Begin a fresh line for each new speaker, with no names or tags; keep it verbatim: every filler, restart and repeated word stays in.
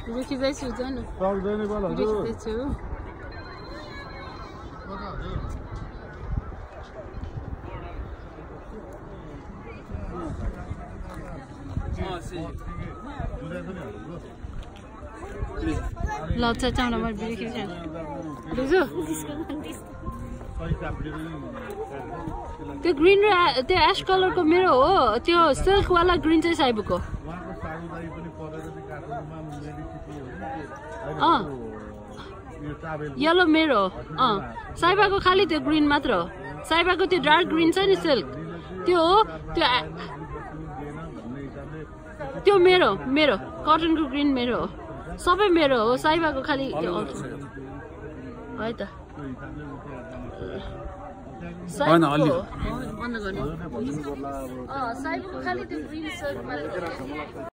video खिच्दैछु जान
सक्दैन बल
video खिच्दैछु ल चाहिँ चाउडामा भिडियो खिच्छु बुझ्यो त्यो ग्रीन र त्यो एश कलरको मेरो हो त्यो सिल्क वाला ग्रीन चाहिँ साइबुको अँ येलो मेरो अँ साइबाको खालि त्यो ग्रीन मात्र हो साइबाको त्यो डार्क ग्रीन छ नि सिल्क त्यो हो त्यो त्यो मेरो मेरो कटनको ग्रीन मेरो हो सबै मेरो हो साइबाको खालि त्यो है त बन्द गर्ने साइबाको खालि त्यो ग्रीन सिल्क